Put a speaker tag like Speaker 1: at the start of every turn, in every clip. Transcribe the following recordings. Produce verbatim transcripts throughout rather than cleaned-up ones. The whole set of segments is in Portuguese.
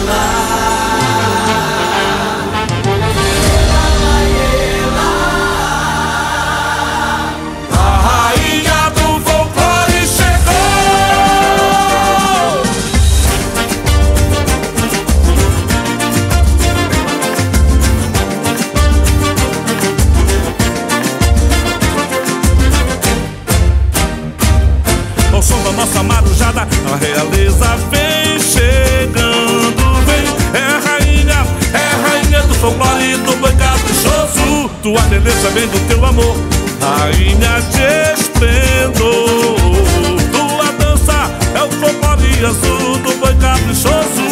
Speaker 1: Nossa marujada, a realeza vem chegando, vem. É rainha, é rainha do folclore, do boi caprichoso. Tua beleza vem do teu amor, rainha de esplendor. Tua dança é o folclore azul do boi caprichoso.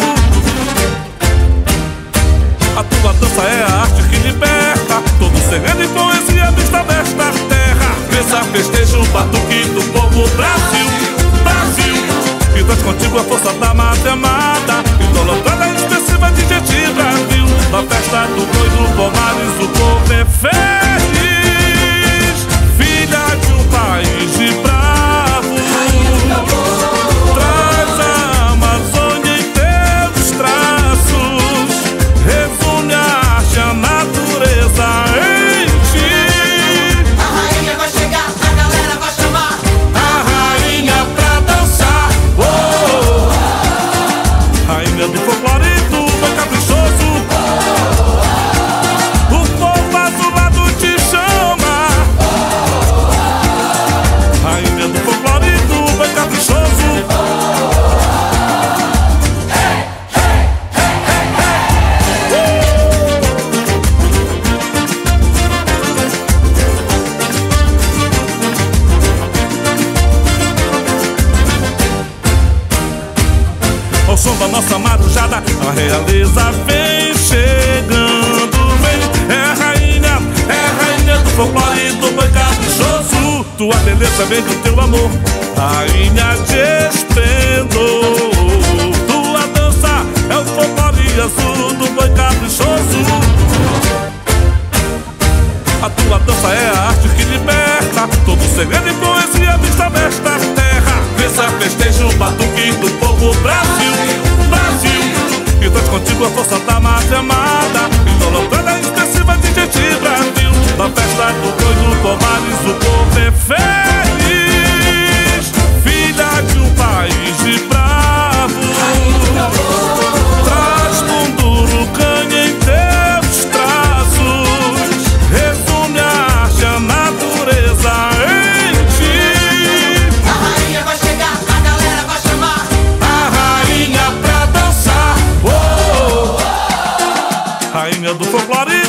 Speaker 1: A tua dança é a arte que liberta todo segredo e poesia vista desta terra. Cresça, festeja o batuque do povo Brasil. E traz contigo a força da matemática, idolatrada expressiva de gente Brasil. Na festa do boi do Palmares o povo é feliz, filha de um país de bravos. Traz a Amazônia em teus traços, reúne a arte, a natureza em ti.
Speaker 2: A rainha vai chegar, a galera vai chamar
Speaker 1: a rainha pra dançar. Rainha do folclore do boi caprichoso, o povo azulado te chama. Rainha do folclore do boi caprichoso. Ao som da nossa marujada, a realeza vem chegando, vem. É rainha, é rainha do folclore do boi caprichoso. Tua beleza vem do teu amor, rainha de esplendor. Tua dança é o folclore azul do boi caprichoso. A tua dança é a arte que liberta todo segredo e poesia vista desta terra. Cresça, festeja o batuque do povo Brasil, Brasil. E traz contigo a força da matemática, idolatrada expressiva de gente Brasil. Na festa do boi do Palmares o povo é feliz, filha de um país de bravos. Traz munduro, canha em teus traços, resume a arte, a natureza em ti.
Speaker 2: A rainha vai chegar, a galera vai chamar
Speaker 1: a rainha pra dançar. Oh, rainha do folclore